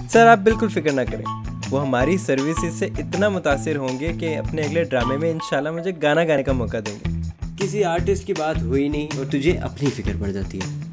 Sir आप बिल्कुल फिक्र ना करें, वो हमारी सर्विसेज से इतना मुतासिर होंगे कि अपने अगले ड्रामे में इंशाल्लाह मुझे गाना गाने का मौका देंगे। किसी आर्टिस्ट की बात हुई नहीं और तुझे अपनी फिक्र पड़ जाती है।